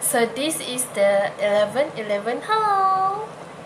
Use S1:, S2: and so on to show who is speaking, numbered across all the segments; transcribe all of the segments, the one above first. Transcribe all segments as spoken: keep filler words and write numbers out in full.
S1: So this is the eleven eleven haul.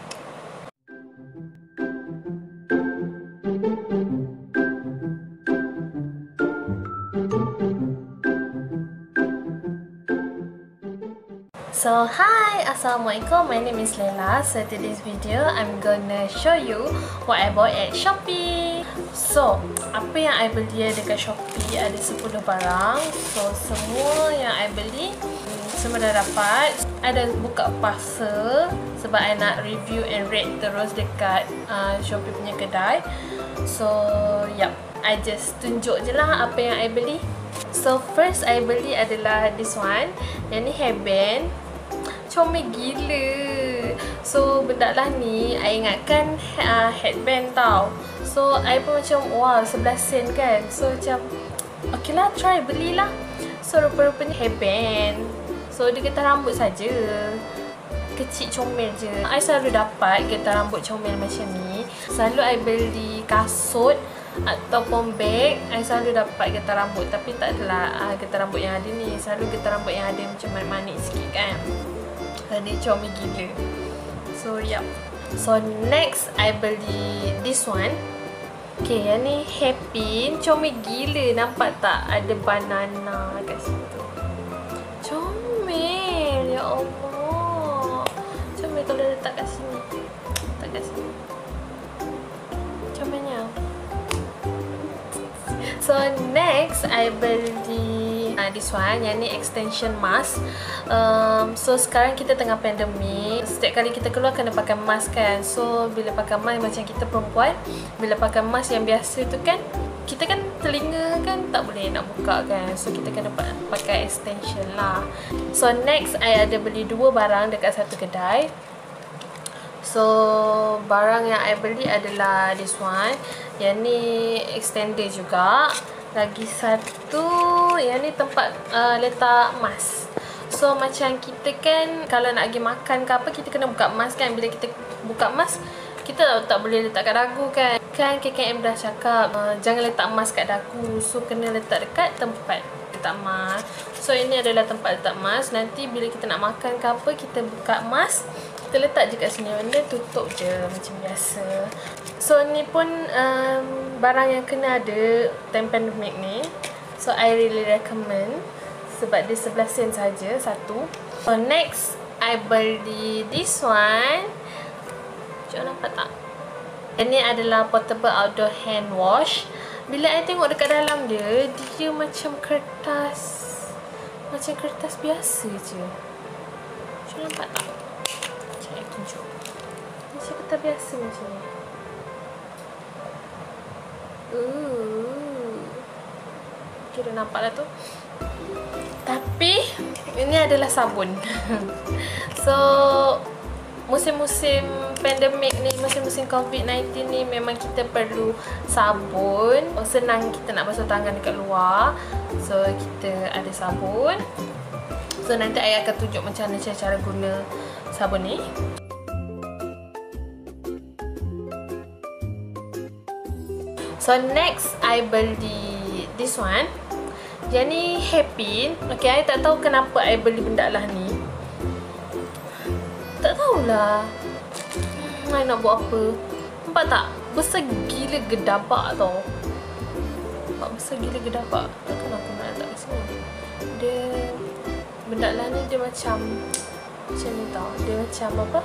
S1: So hi, assalamualaikum. My name is Lela. So today's video, I'm gonna show you what I bought at Shopee. So apa yang I beli dekat Shopee ada sepuluh barang. So semua yang I beli semua dah dapat. Ada buka parcel sebab I nak review and rate terus dekat uh, Shopee punya kedai. So yup, I just tunjuk je lah apa yang I beli. So first I beli adalah this one. Yang ni hairband. Comel gila. So benda lah ni I ingatkan uh, headband tau. So I pun macam wow, sebelas sen kan. So macam okay lah, try belilah. So rupa-rupanya hairband. So dia getah rambut saja. Kecil comel je. I selalu dapat getah rambut comel macam ni. Selalu I beli kasut ataupun beg, I selalu dapat getah rambut. Tapi tak adalah uh, getah rambut yang ada ni. Selalu getah rambut yang ada macam manik-manik sikit kan. Ni comel gila. So yup. So next I beli this one. Okay, yang ni hairpin. Comel gila. Nampak tak ada banana kat situ. Comel. Ya Allah. Comel kalau letak kat sini. Letak kat sini. Comelnya. So next I beli uh, this one. Yang ni extension mask. um, So sekarang kita tengah pandemik. Setiap kali kita keluar kena pakai mask kan. So bila pakai mask macam kita perempuan, bila pakai mask yang biasa tu kan, kita kan telinga kan tak boleh nak buka kan. So kita kena pakai extension lah. So next I ada beli dua barang dekat satu kedai. So barang yang I beli adalah this one. Yang ni extender juga. Lagi satu, yang ni tempat uh, letak mask. So macam kita kan kalau nak pergi makan ke apa, kita kena buka mask kan. Bila kita buka mask, kita tak, tak boleh letak kat dagu kan. Kan K K M dah cakap uh, jangan letak mask kat dagu. So kena letak dekat tempat letak mask. So ini adalah tempat letak mask. Nanti bila kita nak makan ke apa, kita buka mask, kita letak je kat sini. Benda tutup je macam biasa. So ni pun um, barang yang kena ada time pandemic ni. So I really recommend. Sebab dia sebelas sen saja satu. So next I beli this one. Cik nampak tak? Ini adalah portable outdoor hand wash. Bila I tengok dekat dalam dia, dia macam kertas. Macam kertas biasa je. Cik nampak tak? Cik I tunjuk. Macam kertas biasa macam ni. Uh. Okay, dah nampak lah tu. Tapi ini adalah sabun. So musim-musim pandemik ni, musim-musim covid sembilan belas ni, memang kita perlu sabun. Senang kita nak basuh tangan dekat luar. So kita ada sabun. So nanti saya akan tunjuk macam mana cara guna sabun ni. So next I beli this one. Yang ni hairpin. Okay, I tak tahu kenapa I beli benda lah ni. Tak tahulah hmm, I nak buat apa. Nampak tak? Besar gila gedabak tau. Nampak besar gila gedabak. Takkan aku nak letak kat sini. Dia benda lah ni dia macam Macam ni tau. Dia macam apa?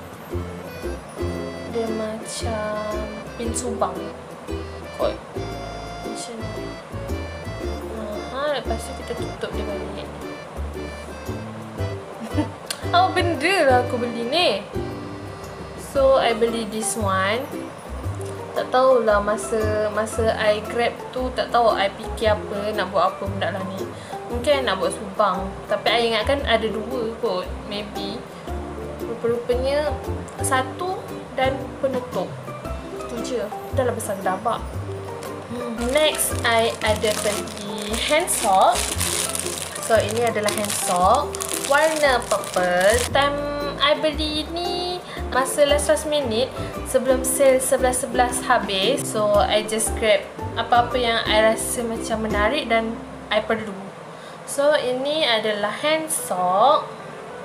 S1: Dia macam pin subang kot. Macam ni. Aha, lepas tu kita tutup dia balik. Apa benda lah aku beli ni. So I beli this one. Tak tahulah masa Masa I grab tu, tak tahu I fikir apa, nak buat apa benda lah ni. Mungkin nak buat subang. Tapi I ingatkan ada dua kot. Maybe. Rupa-rupanya satu dan penutup. Itu je. Dah lah besar gedabak. hmm. Next I ada beli hand sock. So ini adalah hand sock warna purple. Time I beli ni masa last last minute sebelum sale sebelas sebelas habis. So I just grab apa-apa yang I rasa macam menarik dan I perlu. So ini adalah hand sock.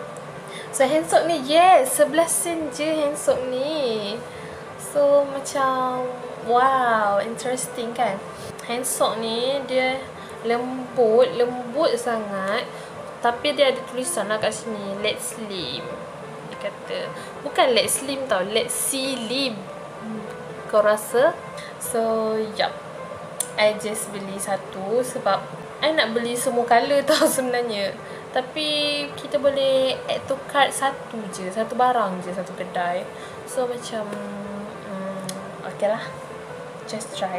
S1: So hand soap ni, yes, sebelas sen je hand soap ni. So macam wow, interesting kan. Hand soap ni dia lembut, lembut sangat. Tapi dia ada tulisan lah kat sini, let slim. Dia kata, bukan let slim tau, let slim. Kau rasa? So yup, I just beli satu sebab I nak beli semua colour tau sebenarnya. Tapi kita boleh add to cart satu je, satu barang je, satu kedai. So macam hmm, okay lah, just try.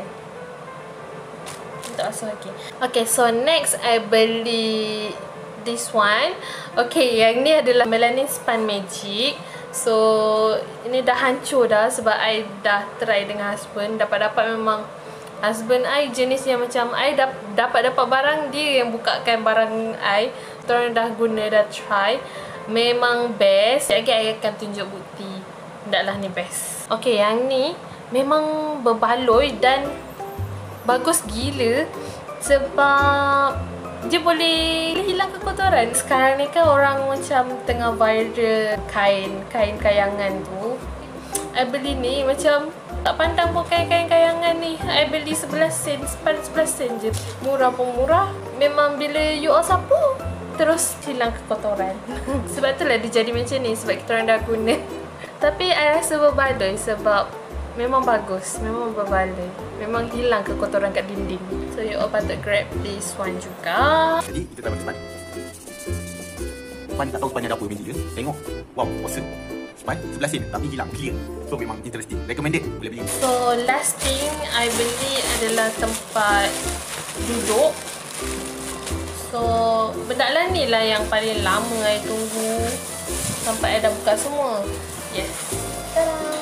S1: Tak rasa lagi. Okay, so next I beli this one. Okay, yang ni adalah Melanin Span Magic. So ini dah hancur dah sebab I dah try dengan husband. Dapat-dapat memang husband I jenis yang macam I dap dapat-dapat barang, dia yang bukakan barang I. Diorang dah guna, dah try, memang best. Lagi I akan tunjuk bukti. Taklah ni best. Okay, yang ni memang berbaloi dan bagus gila sebab dia boleh hilangkan kotoran. Sekarang ni kan orang macam tengah viral kain, kain kayangan tu. I beli ni macam tak pandang pun kain-kain kayangan ni. I beli sebelas sen, sebelas sen je. Murah pun murah. Memang bila you all sapu, terus hilang kotoran. Sebab tu lah dia jadi macam ni, sebab kita orang dah guna. Tapi I rasa berbaloi sebab memang bagus, memang berbaloi. Memang hilang kekotoran kat dinding. So you all patut grab this one juga.
S2: Jadi kita try pakai span. Span tak tahu span yang dapur punya dia. Tengok. Wow, awesome. Span sebelas sen tapi hilang clear. So memang interesting. Recommended, boleh beli.
S1: So last thing I beli adalah tempat duduk. So benda lah ni lah yang paling lama I tunggu sampai I dah buka semua. Yes. Ta-da!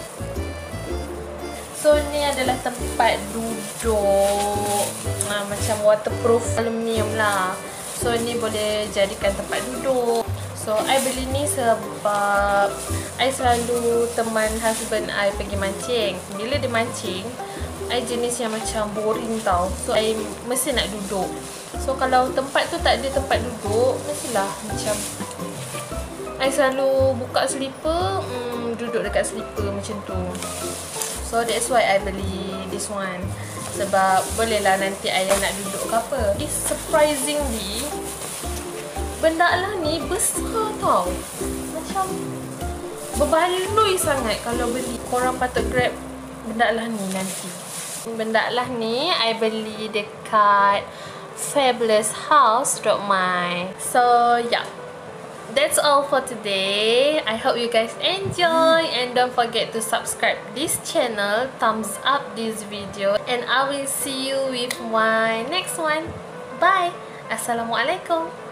S1: So ni adalah tempat duduk, ha, macam waterproof aluminium lah. So ni boleh jadikan tempat duduk. So I beli ni sebab I selalu teman husband I pergi mancing. Bila dia mancing, I jenis yang macam boring tau. So I mesti nak duduk. So kalau tempat tu tak ada tempat duduk, mestilah macam I selalu buka slipper, hmm, duduk dekat slipper macam tu. So that's why I beli this one. Sebab bolehlah nanti I nak duduk ke apa. It's surprisingly, benda lah ni besar tau. Macam berbaloi sangat kalau beli. Korang patut grab benda lah ni nanti. Benda lah ni I beli dekat fabulous house dot my. So yeah, that's all for today. I hope you guys enjoy and don't forget to subscribe this channel, thumbs up this video, and I will see you with my next one. Bye. Assalamualaikum.